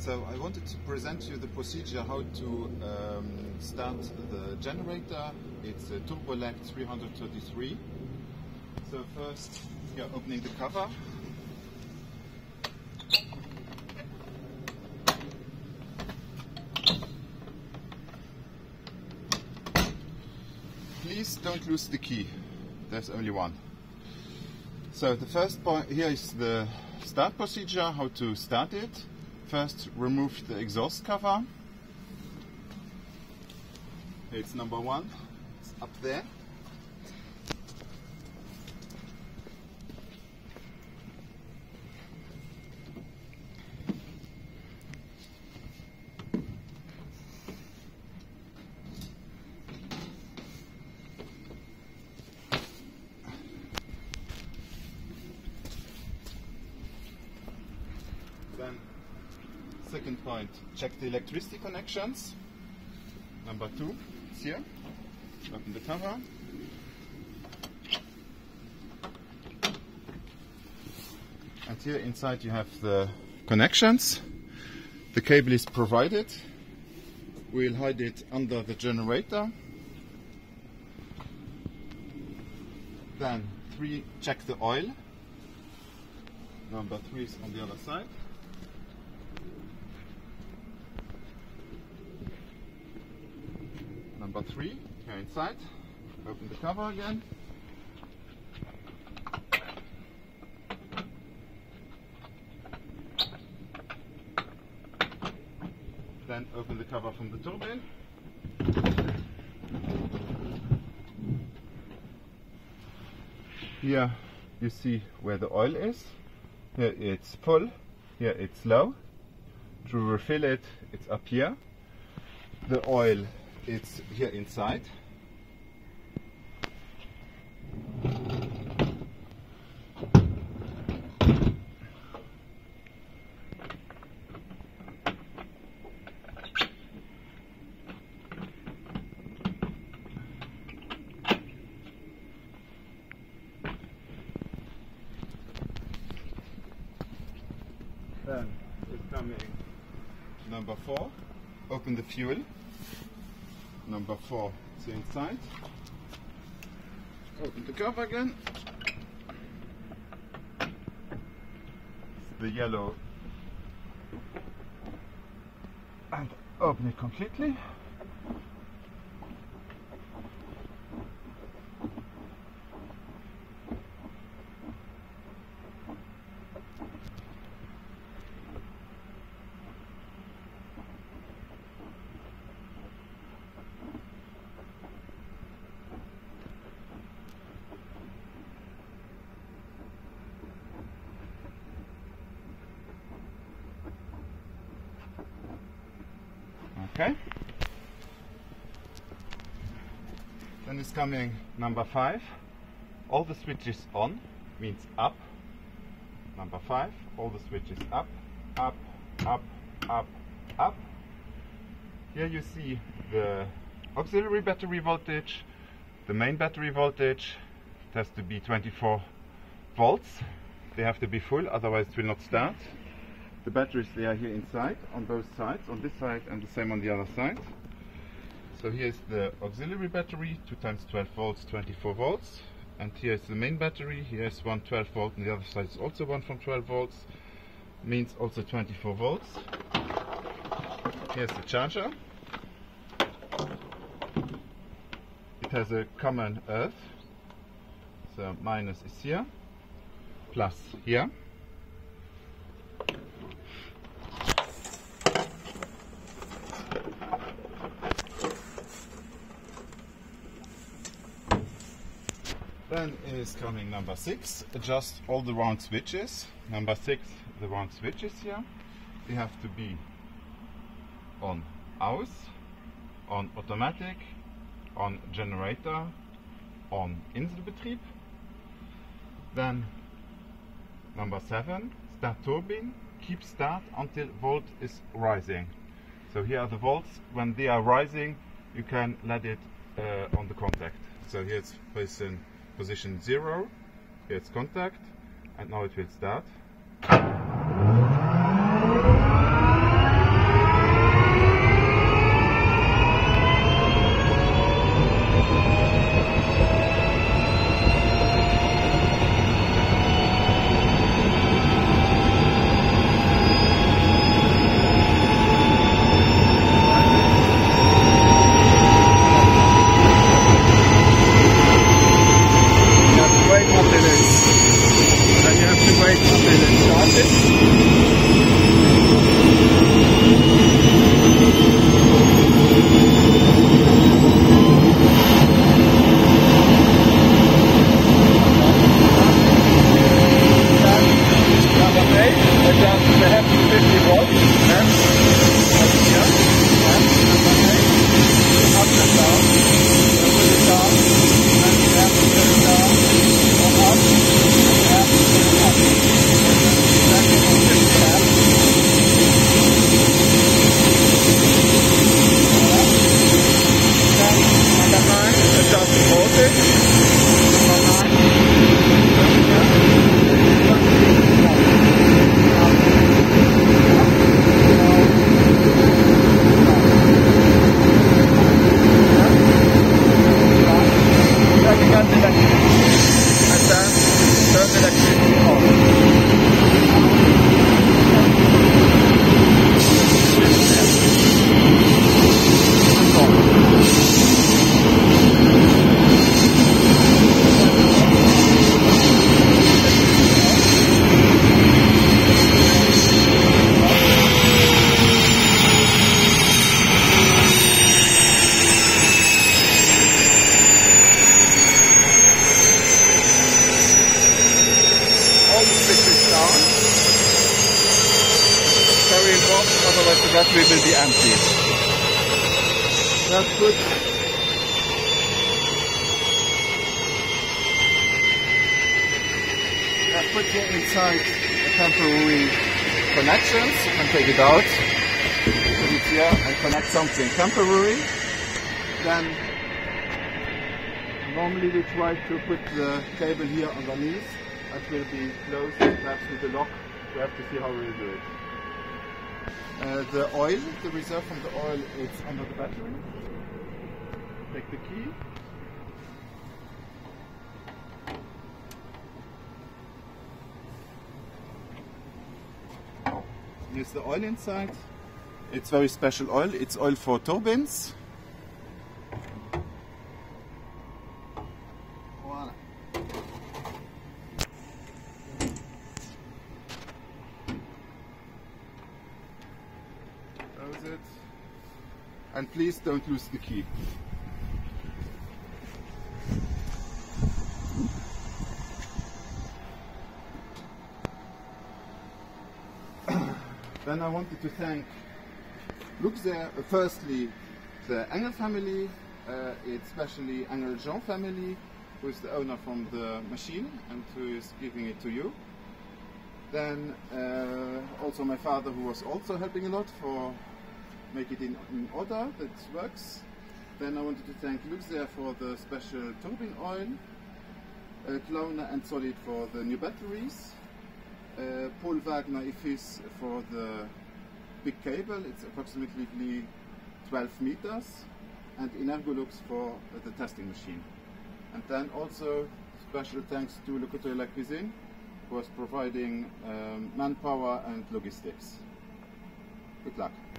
So I wanted to present you the procedure how to start the generator. It's a Turbolekt 333. So first you're opening the cover. Please don't lose the key, there's only one. So the first point here is the start procedure, how to start it. First remove the exhaust cover. It's number one, it's up there. Then, second point, check the electricity connections. Number two, it's here. Open the cover. And here inside you have the connections. The cable is provided. We'll hide it under the generator. Then three, check the oil. Number three is on the other side. Number three, here inside. Open the cover again. Then open the cover from the turbine. Here you see where the oil is. Here it's full, here it's low. To refill it, it's up here. The oil, it's here inside. Then is coming number four. Open the fuel. Number four is inside. Open the cover again. The yellow. And open it completely. Okay. Then is coming number five. All the switches on means up. Number five. All the switches up, up, up, up, up. Here you see the auxiliary battery voltage, the main battery voltage. It has to be 24 volts. They have to be full, otherwise it will not start. The batteries, they are here inside, on both sides, on this side and the same on the other side. So here's the auxiliary battery, 2 times 12 volts, 24 volts. And here's the main battery, here's one 12 volt and the other side is also one from 12 volts. Means also 24 volts. Here's the charger. It has a common earth. So minus is here, plus here. Then is coming number six, adjust all the round switches. Number six, the round switches here. They have to be on aus, on automatic, on generator, on Inselbetrieb. Then number seven, start turbine, keep start until volt is rising. So here are the volts. When they are rising, you can let it on the contact. So here it's position 0, here it's contact, and now it will start. the battery will be empty. Let's put here inside the temporary connections. You can take it out, put it here and connect something temporary. Then normally we try to put the cable here underneath. That will be closed, perhaps with the lock. We have to see how we will do it. The oil, the reserve from the oil, it's under the battery. Take the key. Here's the oil inside. It's very special oil. It's oil for turbines. Voila. Close it. And please don't lose the key. Then I wanted to thank Luxembourg, firstly the Engel family, especially Engel Jean family, who is the owner from the machine and who is giving it to you. Then also my father, who was also helping a lot for make it in order, that works. Then I wanted to thank Luxembourg for the special turbine oil, Clowner and Solid for the new batteries, Paul Wagner IFIS for the big cable, it's approximately 12 meters, and Energolux for the testing machine. And then also special thanks to Le Couteau La Cuisine, who was providing manpower and logistics. Good luck.